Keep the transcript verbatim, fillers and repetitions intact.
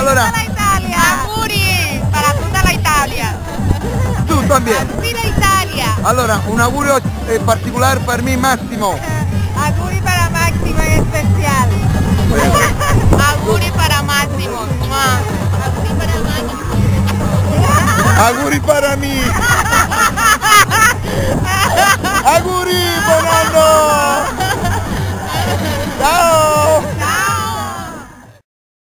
Allora, tutta l'Italia. Auguri para tutta l'Italia. tu también. Viva Italia. Allora, un augurio eh, particolare per me Massimo.